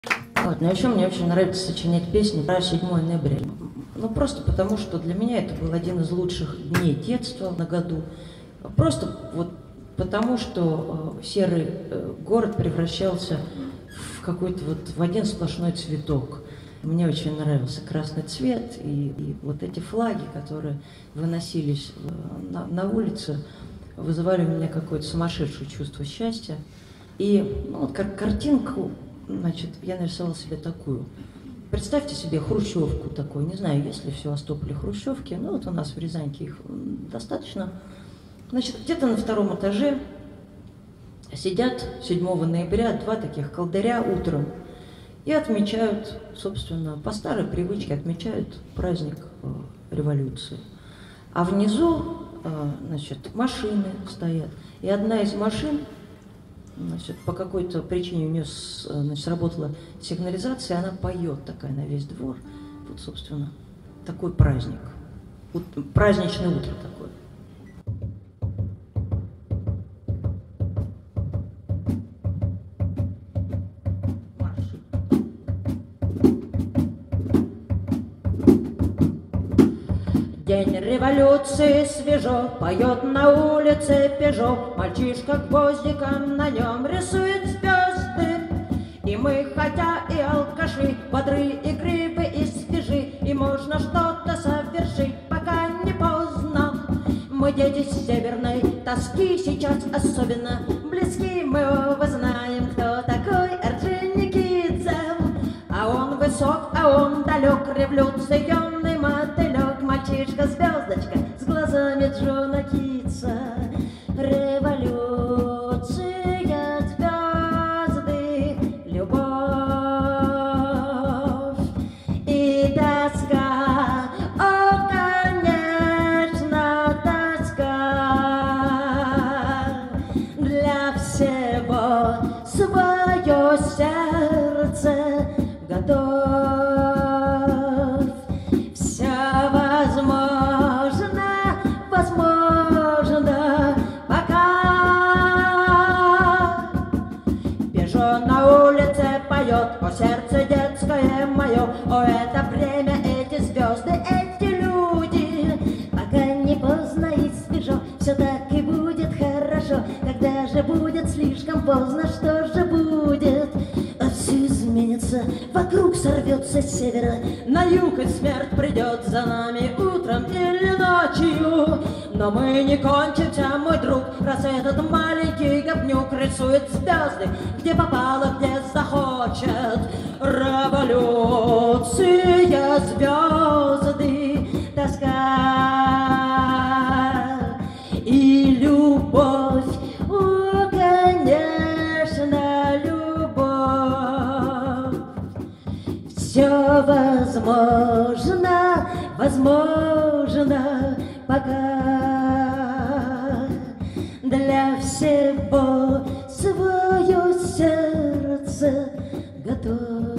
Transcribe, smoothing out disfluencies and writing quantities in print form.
Вот, но еще мне очень нравится сочинять песни про 7 ноября. Ну, просто потому, что для меня это был один из лучших дней детства на году. Просто вот потому, что серый город превращался в какой-то вот в один сплошной цветок. Мне очень нравился красный цвет и вот эти флаги, которые выносились на улице, вызывали у меня какое-то сумасшедшее чувство счастья. И ну, вот как картинку, значит, я нарисовала себе такую. Представьте себе хрущевку такую, не знаю, есть ли в Севастополе хрущевки, но вот у нас в Рязаньке их достаточно. Значит, где-то на 2-м этаже сидят 7 ноября 2 таких колдыря утром и отмечают, собственно, по старой привычке отмечают праздник революции. А внизу, значит, машины стоят, и одна из машин, значит, по какой-то причине у нее значит, сработала сигнализация, она поет такая на весь двор. Вот, собственно, такой праздник. Вот, праздничное утро такое. День революции свежо, поет на улице Пежо, мальчишка гвоздиком на нем рисует звезды. И мы, хотя и алкаши, бодры, игривы и свежи, и можно что-то совершить, пока не поздно. Мы дети северной тоски, сейчас особенно близки, мы оба знаем, кто такой Орджоникидзе. А он высок, а он далек, революционный мотылек, мальчишка-звездочка с глазами Джона Китса. Революция, звезды, любовь и тоска. О, конечно, тоска. Для всего свое сердце готов. Все возможно, возможно, пока. Пежо на улице поет, о, сердце детское мое, о, это время, эти звезды, эти люди. Пока не поздно и свежо, все так и будет хорошо. Когда же будет слишком поздно, что же будет? Все изменится, вокруг сорвется с севера на юг, и смерть придет за нами утром или ночью. Но мы не кончимся, мой друг, раз этот маленький говнюк рисует звезды, где попало, где захочет. Революция, звезды, тоска и любовь. О, конечно, любовь. Все возможно, возможно, пока. Для всего свое сердце готово.